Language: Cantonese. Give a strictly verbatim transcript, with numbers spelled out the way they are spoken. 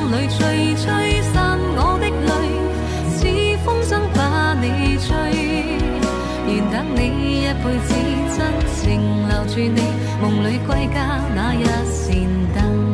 里吹吹散我的泪，似风筝把你追。愿等你一辈子，真情留住你，梦里归家那一扇灯。